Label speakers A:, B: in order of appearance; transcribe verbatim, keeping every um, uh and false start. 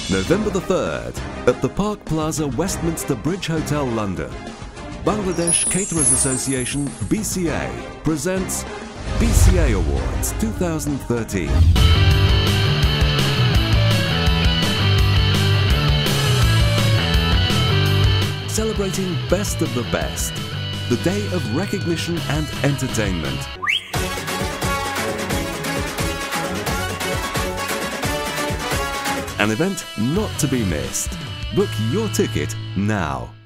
A: November the third, at the Park Plaza Westminster Bridge Hotel, London, Bangladesh Caterers Association B C A presents B C A Awards two thousand thirteen. Celebrating best of the best, the day of recognition and entertainment. An event not to be missed. Book your ticket now.